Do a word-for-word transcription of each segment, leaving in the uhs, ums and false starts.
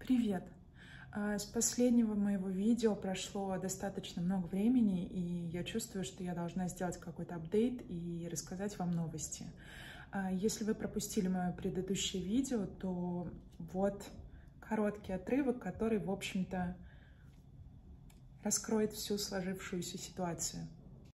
Привет! С последнего моего видео прошло достаточно много времени, и я чувствую, что я должна сделать какой-то апдейт и рассказать вам новости. Если вы пропустили мое предыдущее видео, то вот короткий отрывок, который, в общем-то, раскроет всю сложившуюся ситуацию.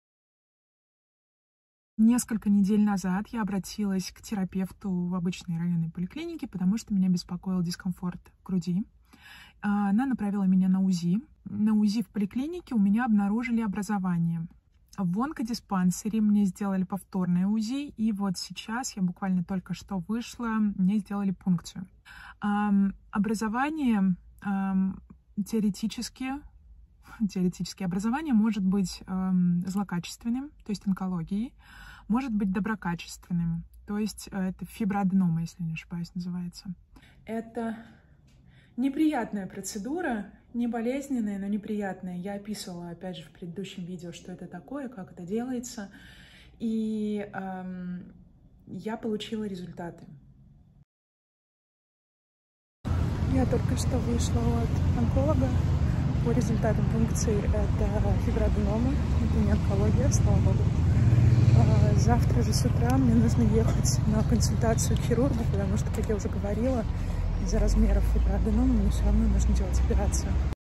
Несколько недель назад я обратилась к терапевту в обычной районной поликлинике, потому что меня беспокоил дискомфорт в груди. Она направила меня на УЗИ. На УЗИ в поликлинике у меня обнаружили образование. В онкодиспансере мне сделали повторное УЗИ, и вот сейчас, я буквально только что вышла, мне сделали пункцию. Образование теоретически, теоретически образование может быть злокачественным, то есть онкологией, может быть доброкачественным, то есть это фиброаденома, если не ошибаюсь, называется. Это неприятная процедура, не болезненная, но неприятная. Я описывала, опять же, в предыдущем видео, что это такое, как это делается. И эм, я получила результаты. Я только что вышла от онколога. По результатам пункции это фиброаденома, это не онкология, слава богу. А завтра же с утра мне нужно ехать на консультацию к хирургу, потому что, как я уже говорила, из-за размеров фиброаденомы мне все равно нужно делать операцию.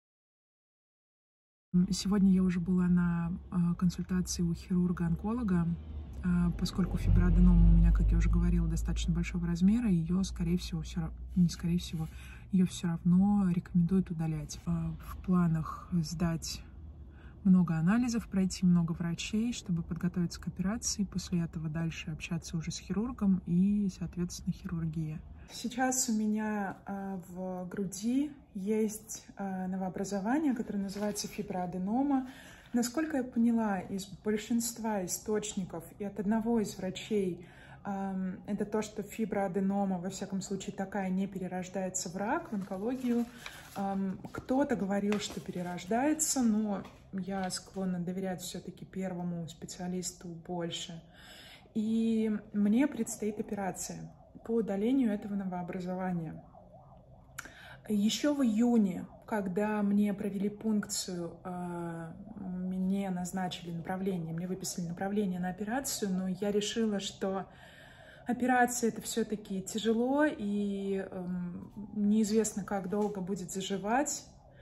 Сегодня я уже была на консультации у хирурга-онколога, поскольку фиброаденома у меня, как я уже говорила, достаточно большого размера, ее, скорее всего, все, не скорее всего, ее все равно рекомендуют удалять. В планах сдать много анализов, пройти много врачей, чтобы подготовиться к операции, после этого дальше общаться уже с хирургом и, соответственно, хирургия. Сейчас у меня э, в груди есть э, новообразование, которое называется фиброаденома. Насколько я поняла из большинства источников и от одного из врачей, э, это то, что фиброаденома, во всяком случае, такая не перерождается в рак, в онкологию. Э, кто-то говорил, что перерождается, но я склонна доверять все-таки первому специалисту больше. И мне предстоит операция по удалению этого новообразования. Еще в июне, когда мне провели пункцию, мне назначили направление, мне выписали направление на операцию, но я решила, что операция это все-таки тяжело и неизвестно, как долго будет заживать.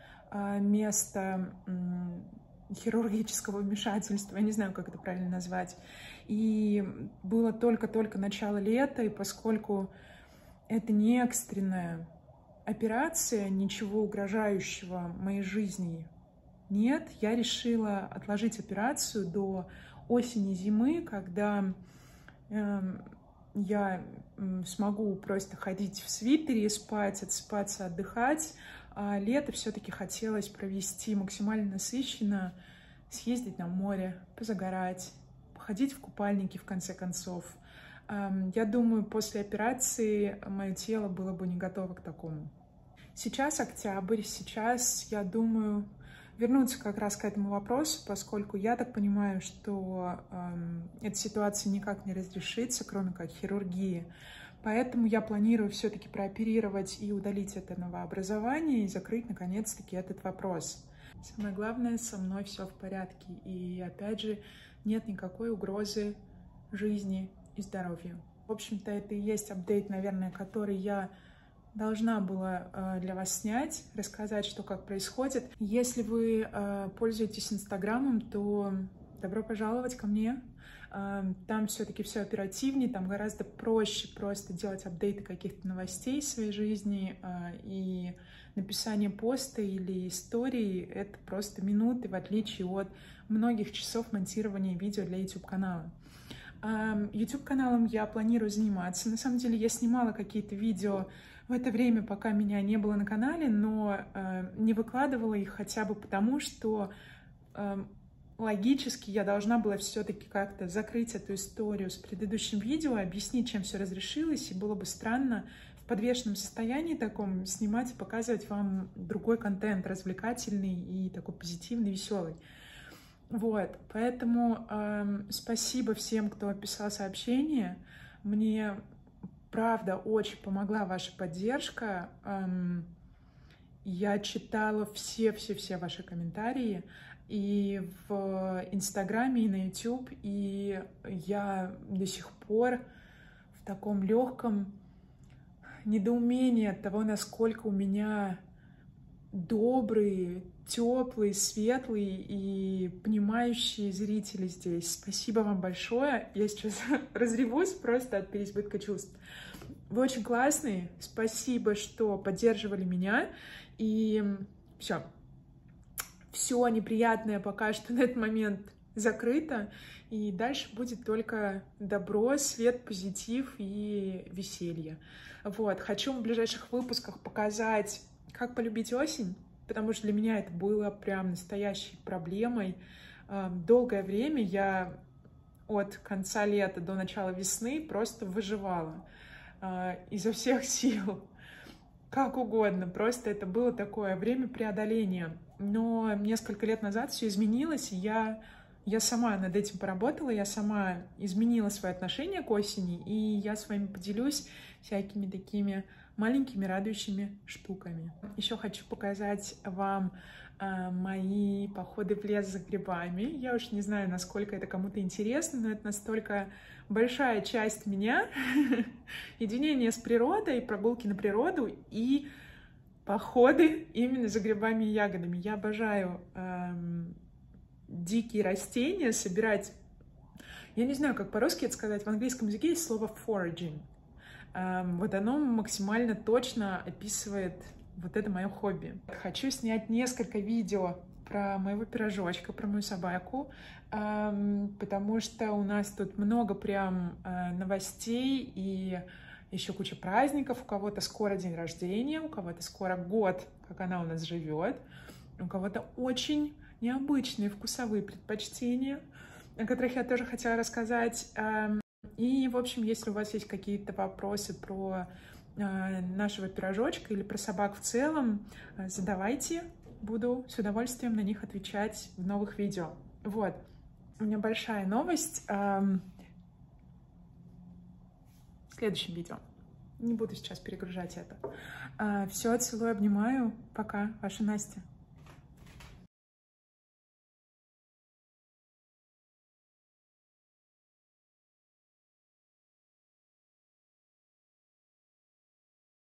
Место хирургического вмешательства, я не знаю, как это правильно назвать. И было только-только начало лета, и поскольку это не экстренная операция, ничего угрожающего моей жизни нет, я решила отложить операцию до осени-зимы, когда э, я смогу просто ходить в свитере, спать, отсыпаться, отдыхать. А лето все-таки хотелось провести максимально насыщенно, съездить на море, позагорать, походить в купальники, в конце концов. Я думаю, после операции мое тело было бы не готово к такому. Сейчас октябрь, сейчас, я думаю, вернуться как раз к этому вопросу, поскольку я так понимаю, что эта ситуация никак не разрешится, кроме как хирургии. Поэтому я планирую все-таки прооперировать и удалить это новообразование и закрыть, наконец-таки, этот вопрос. Самое главное, со мной все в порядке. И, опять же, нет никакой угрозы жизни и здоровью. В общем-то, это и есть апдейт, наверное, который я должна была для вас снять, рассказать, что как происходит. Если вы пользуетесь Инстаграмом, то добро пожаловать ко мне. Там все-таки все оперативнее, там гораздо проще просто делать апдейты каких-то новостей в своей жизни, и написание поста или истории — это просто минуты, в отличие от многих часов монтирования видео для YouTube-канала. YouTube-каналом я планирую заниматься. На самом деле я снимала какие-то видео в это время, пока меня не было на канале, но не выкладывала их хотя бы потому, что логически я должна была все-таки как-то закрыть эту историю с предыдущим видео, объяснить, чем все разрешилось, и было бы странно в подвешенном состоянии таком снимать и показывать вам другой контент, развлекательный и такой позитивный, веселый. Вот, поэтому э, спасибо всем, кто писал сообщения. Мне, правда, очень помогла ваша поддержка. Э, Я читала все-все-все ваши комментарии и в Инстаграме, и на Ютуб, и я до сих пор в таком легком недоумении от того, насколько у меня добрые, теплые, светлые и понимающие зрители здесь. Спасибо вам большое. Я сейчас разревусь просто от переизбытка чувств. Вы очень классные. Спасибо, что поддерживали меня. И все. Все неприятное пока что на этот момент закрыто. И дальше будет только добро, свет, позитив и веселье. Вот. Хочу в ближайших выпусках показать, как полюбить осень, потому что для меня это было прям настоящей проблемой. Долгое время я от конца лета до начала весны просто выживала изо всех сил, как угодно. Просто это было такое время преодоления. Но несколько лет назад все изменилось, и я, я сама над этим поработала, я сама изменила свое отношение к осени, и я с вами поделюсь всякими такими маленькими радующими штуками. Еще хочу показать вам э, мои походы в лес за грибами. Я уж не знаю, насколько это кому-то интересно, но это настолько большая часть меня. Единение с природой, прогулки на природу и походы именно за грибами и ягодами. Я обожаю эм, дикие растения, собирать. Я не знаю, как по-русски это сказать. В английском языке есть слово foraging. Вот оно максимально точно описывает вот это мое хобби. Хочу снять несколько видео про моего пирожочка, про мою собаку, потому что у нас тут много прям новостей и еще куча праздников. У кого-то скоро день рождения, у кого-то скоро год, как она у нас живет, у кого-то очень необычные вкусовые предпочтения, о которых я тоже хотела рассказать. И, в общем, если у вас есть какие-то вопросы про э, нашего пирожочка или про собак в целом, э, задавайте. Буду с удовольствием на них отвечать в новых видео. Вот. У меня большая новость. Э, в следующем видео. Не буду сейчас перегружать это. Э, все, целую, обнимаю. Пока. Ваша Настя.